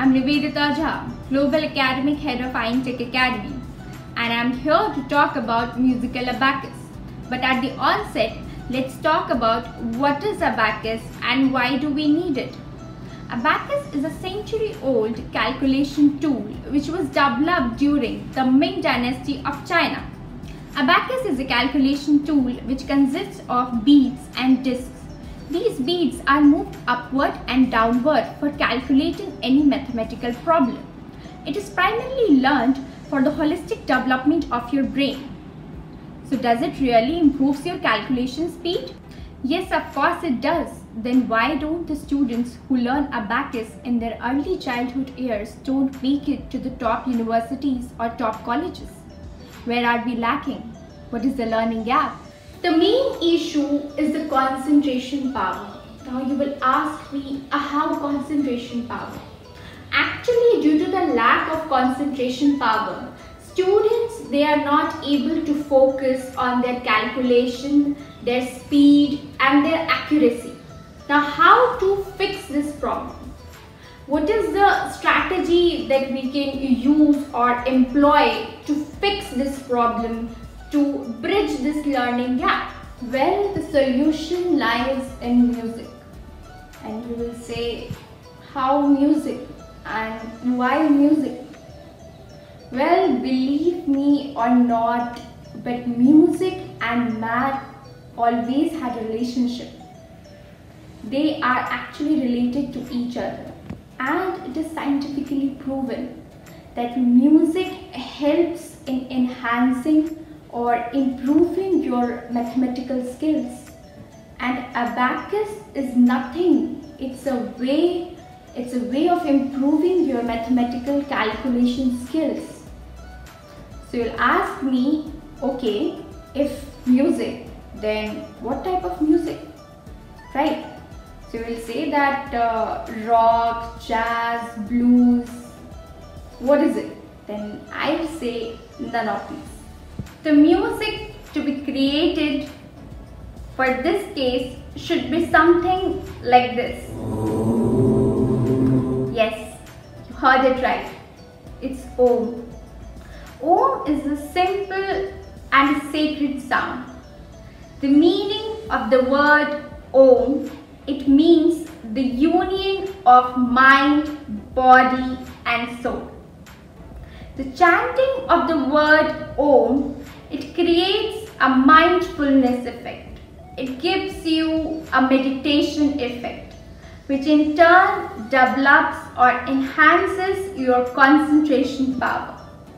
I'm Nivedita Jha, Global Academic Head of iNTech Academy, and I'm here to talk about musical abacus. But at the onset, let's talk about what is abacus and why do we need it. Abacus is a century-old calculation tool which was developed during the Ming Dynasty of China. Abacus is a calculation tool which consists of beads and discs. These beads are moved upward and downward for calculating any mathematical problem. It is primarily learned for the holistic development of your brain. So does it really improve your calculation speed? Yes, of course it does. Then why don't the students who learn abacus in their early childhood years don't make it to the top universities or top colleges? Where are we lacking? What is the learning gap? The main issue is the concentration power. Now you will ask me, how concentration power? Actually, due to the lack of concentration power, students, they are not able to focus on their calculation, their speed and their accuracy. Now how to fix this problem? What is the strategy that we can use or employ to fix this problem, to bridge this learning gap? Well, the solution lies in music. And you will say, how music and why music? Well, believe me or not, but music and math always had a relationship. They are actually related to each other, and it is scientifically proven that music helps in enhancing or improving your mathematical skills. And abacus is nothing, it's a way of improving your mathematical calculation skills. So you'll ask me, okay, if music, then what type of music, right? So you will say that rock, jazz, blues, what is it? Then I will say none of these. The music to be created for this case should be something like this. Yes, you heard it right. It's Om. Om is a simple and a sacred sound. The meaning of the word Om, it means the union of mind, body and soul. The chanting of the word Om, it creates a mindfulness effect. It gives you a meditation effect, which in turn develops or enhances your concentration power.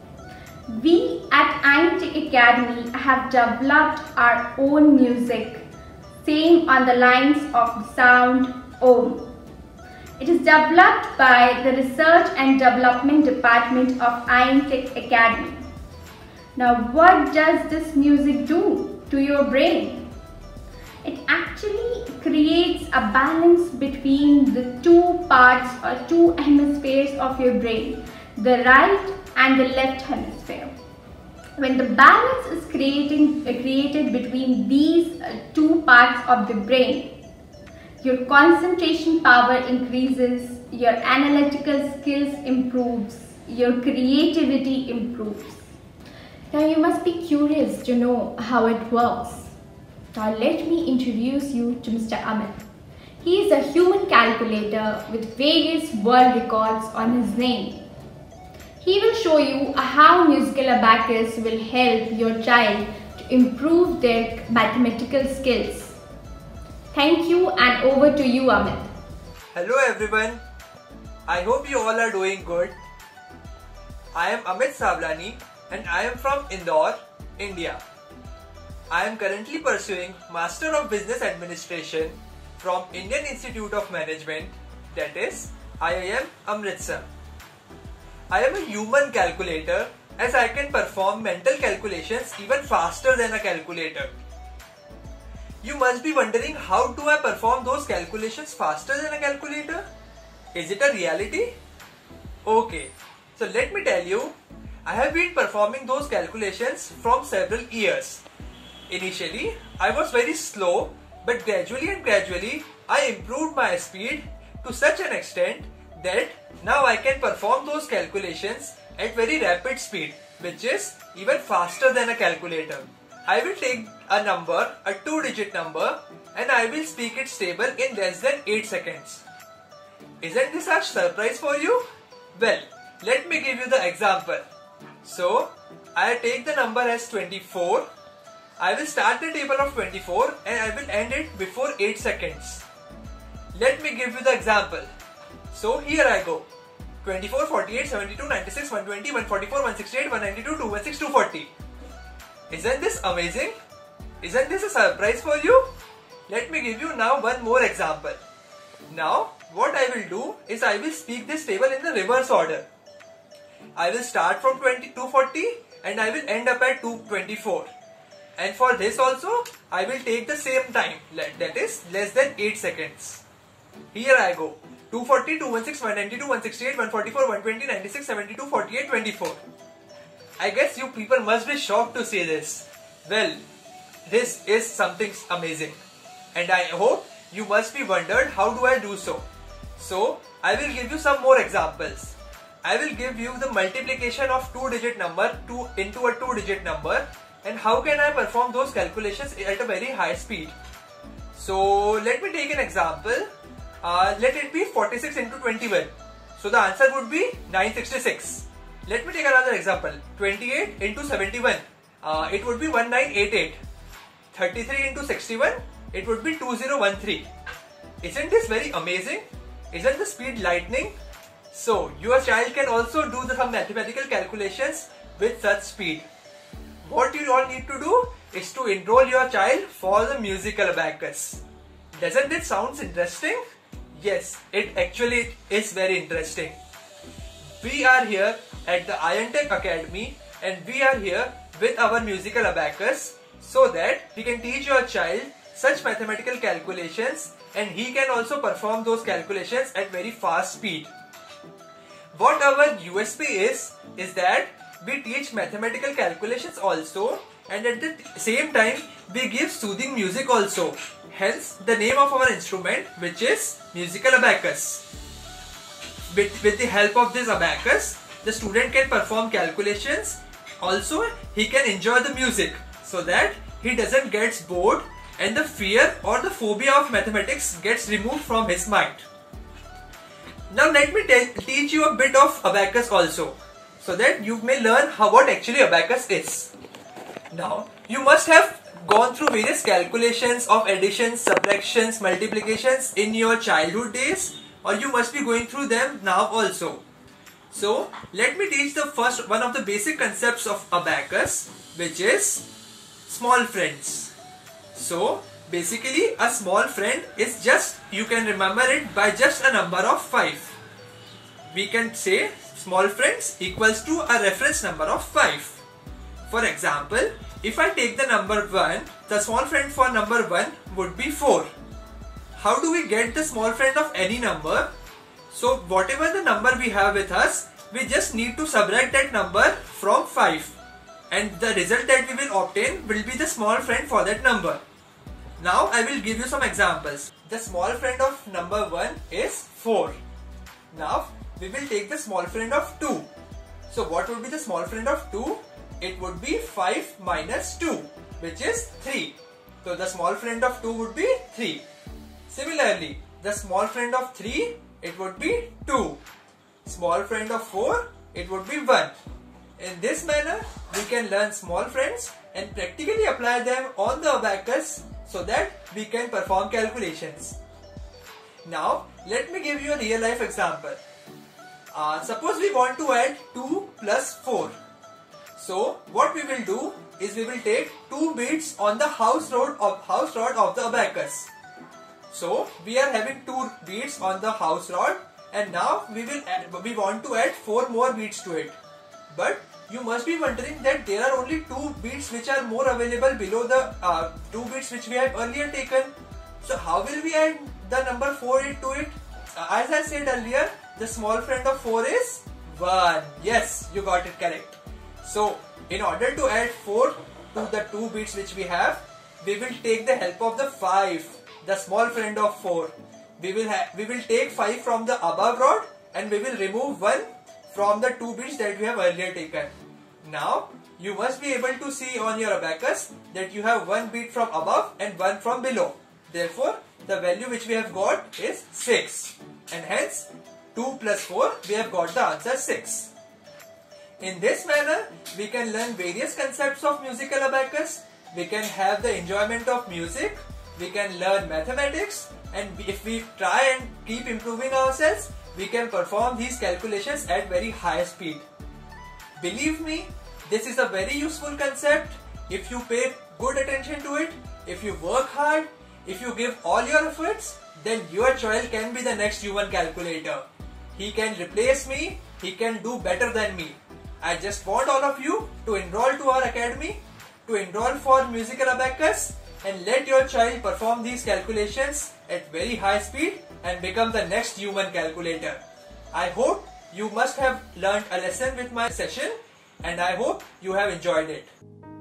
We at iNTech Academy have developed our own music, same on the lines of the sound Om. It is developed by the Research and Development Department of iNTech Academy. Now, what does this music do to your brain? It actually creates a balance between the two parts or two hemispheres of your brain, the right and the left hemisphere. When the balance is created between these two parts of the brain, your concentration power increases, your analytical skills improves, your creativity improves. Now you must be curious to know how it works. Now let me introduce you to Mr. Amit. He is a human calculator with various world records on his name. He will show you how musical abacus will help your child to improve their mathematical skills. Thank you, and over to you, Amit. Hello everyone. I hope you all are doing good. I am Amit Savlani and I am from Indore, India. I am currently pursuing Master of Business Administration from Indian Institute of Management, that is IIM Amritsar. I am a human calculator as I can perform mental calculations even faster than a calculator. You must be wondering, how do I perform those calculations faster than a calculator? Is it a reality? Okay, so let me tell you, I have been performing those calculations from several years. Initially, I was very slow, but gradually I improved my speed to such an extent that now I can perform those calculations at very rapid speed, which is even faster than a calculator. I will take a number, a 2-digit number, and I will speak it stable in less than 8 seconds. Isn't this a surprise for you? Well, let me give you the example. So, I take the number as 24. I will start the table of 24 and I will end it before 8 seconds. Let me give you the example. So, here I go. 24, 48, 72, 96, 120, 144, 168, 192, 216, 240. Isn't this amazing? Isn't this a surprise for you? Let me give you now one more example. Now, what I will do is I will speak this table in the reverse order. I will start from 240 and I will end up at 224. And for this also, I will take the same time, that is less than 8 seconds. Here I go. 240, 216, 192, 168, 144, 120, 96, 72, 48, 24. I guess you people must be shocked to see this. Well, this is something amazing. And I hope you must be wondered how do I do so. So, I will give you some more examples. I will give you the multiplication of 2-digit number into a 2-digit number and how can I perform those calculations at a very high speed. So, let me take an example. Let it be 46 into 21. So, the answer would be 966. Let me take another example. 28 into 71. It would be 1988. 33 into 61. It would be 2013. Isn't this very amazing? Isn't the speed lightning? So, your child can also do some mathematical calculations with such speed. What you all need to do is to enroll your child for the musical abacus. Doesn't it sound interesting? Yes, it actually is very interesting. We are here at the IronTech Academy and we are here with our musical abacus so that we can teach your child such mathematical calculations and he can also perform those calculations at very fast speed. What our USP is that we teach mathematical calculations also and at the same time we give soothing music also. Hence the name of our instrument, which is musical abacus. With the help of this abacus, the student can perform calculations. Also, he can enjoy the music so that he doesn't get bored and the fear or the phobia of mathematics gets removed from his mind. Now let me teach you a bit of abacus also so that you may learn what actually abacus is. Now, you must have gone through various calculations of additions, subtractions, multiplications in your childhood days, or you must be going through them now also. So, let me teach the first one of the basic concepts of abacus, which is small friends. So, basically a small friend is just, you can remember it by just a number of 5. We can say small friends equals to a reference number of 5. For example, if I take the number 1, the small friend for number 1 would be 4. How do we get the small friend of any number? So whatever the number we have with us, we just need to subtract that number from 5. And the result that we will obtain will be the small friend for that number. Now I will give you some examples. The small friend of number 1 is 4. Now we will take the small friend of 2. So what would be the small friend of 2? It would be 5 minus 2, which is 3. So the small friend of 2 would be 3. Similarly, the small friend of 3, it would be 2. Small friend of 4, it would be 1. In this manner, we can learn small friends and practically apply them on the abacus so that we can perform calculations. Now, let me give you a real life example. Suppose we want to add 2 plus 4. So, what we will do is we will take 2 beads on the house rod of the abacus. So, we are having 2 beads on the house rod and now we want to add 4 more beads to it. But you must be wondering that there are only 2 beads which are more available below the 2 beads which we have earlier taken. So, how will we add the number 4 to it? As I said earlier, the small friend of 4 is 1. Yes, you got it correct. So, in order to add 4 to the 2 beads which we have, we will take the help of the 5, the small friend of 4. We will take 5 from the above rod and we will remove 1 from the 2 bits that we have earlier taken. Now you must be able to see on your abacus that you have 1 bit from above and 1 from below. Therefore, the value which we have got is 6, and hence 2 plus 4 we have got the answer 6. In this manner, we can learn various concepts of musical abacus, we can have the enjoyment of music, we can learn mathematics, and if we try and keep improving ourselves, we can perform these calculations at very high speed. Believe me, this is a very useful concept. If you pay good attention to it, if you work hard, if you give all your efforts, then your child can be the next human calculator. He can replace me, he can do better than me. I just want all of you to enroll to our academy, to enroll for musical abacus, and let your child perform these calculations at very high speed and become the next human calculator. I hope you must have learned a lesson with my session, and I hope you have enjoyed it.